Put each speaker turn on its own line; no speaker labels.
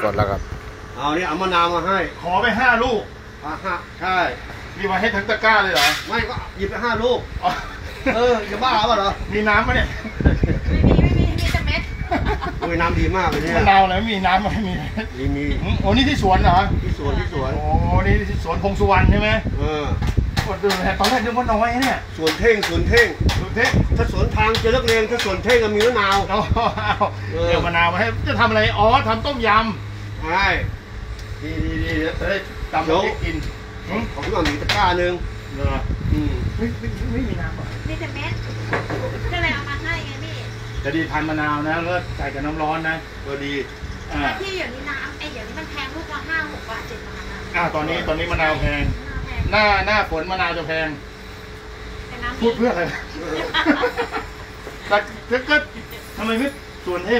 ดแล้วครับ
เอาเนี่ยเอามะนาวมาให้
ขอไป5 ลูก
ใช่
มีมาให้ทั้งตะกร้าเลยเหรอ
ไม่ก็หยิบไป5 ลูกจะบ้าเปล่าเหรอ
มีน้ำไหมเนี่ย
มีแต่เม็ด
น้ำดีมากเลยเนี่ย
มะนาวอะไรมีน้ำไหมมีโอ้นี่ที่สวนเหรอ
ที่สวน
โอ้นี่ที่สวนพงสุวรรณใช่ไหมกดดูแลตอนแรกนึกว่าน้อยเนี่ย
สวนเท่งถ้าสวนทางจะเลิกเรียนถ้าสวนเท่งก็มีมะนาว
เดี๋ยวมะนาวมาให้จะทำอะไรอ๋อทำต้มย
ำใช่
ดีจะได้ตำแล้วกิน
ของพี่หม่ำมีตะกร้านึง
ไม่มีน้ำหรอ
มีแต่เม็ดก็เลยเอามาให้ไงพี่
จะดีทานมะนาวนะแล้วใส่กับน้ำร้อนนะ
ก็ดี
ที่อย่างนี้น้ำอย่างนี้มันแพงลูกละ5-6 บาท7 บาทนะ
ตอนนี้มะนาวแพงหน้าฝนมะนาวจะแพงพูดเพื่ออะไรแต่ก็ทำไมไม่ส่วนให้